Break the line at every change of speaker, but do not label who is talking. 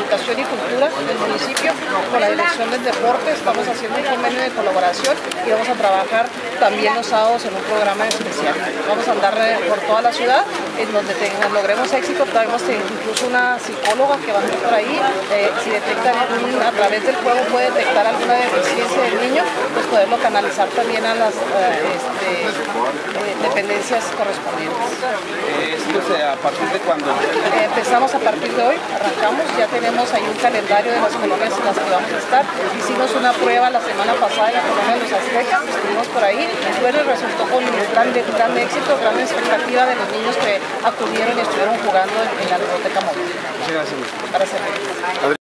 Educación y Cultura del municipio, con la Dirección del Deporte, estamos haciendo un convenio de colaboración y vamos a trabajar también los sábados en un programa especial. Vamos a andar por toda la ciudad, en donde logremos éxito. Tenemos incluso una psicóloga que va a estar por ahí. Si detectan a través del juego puede detectar alguna deficiencia del niño, pues poderlo canalizar también a las dependencias correspondientes.
¿A partir de cuándo?
Empezamos a partir de hoy, arrancamos, ya tenemos ahí un calendario de las colonias en las que vamos a estar. Hicimos una prueba la semana pasada en la colonia de los Aztecas, estuvimos por ahí, y bueno, resultó con un gran éxito, gran expectativa de los niños que acudieron y estuvieron jugando en la biblioteca móvil.
Muchas gracias.
Para servir.